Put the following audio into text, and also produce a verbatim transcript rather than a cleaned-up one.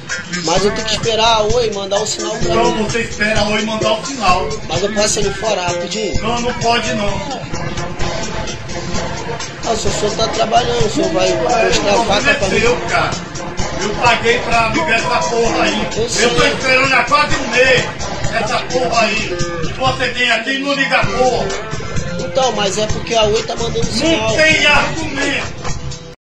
Mas eu tenho que esperar a Oi mandar o sinal pra Então mim. você espera a Oi mandar o sinal. Mas eu posso ali fora rapidinho? Não, não pode não. Ah, se o senhor tá trabalhando, o senhor vai É, mostrar a o faca pra problema é mim. seu, cara. Eu paguei pra ligar essa porra aí. Eu Eu, sei. tô esperando há quase um mês essa porra aí. Você vem aqui e não liga a porra. Então, mas é porque a Oi tá mandando sinal. Não tem argumento.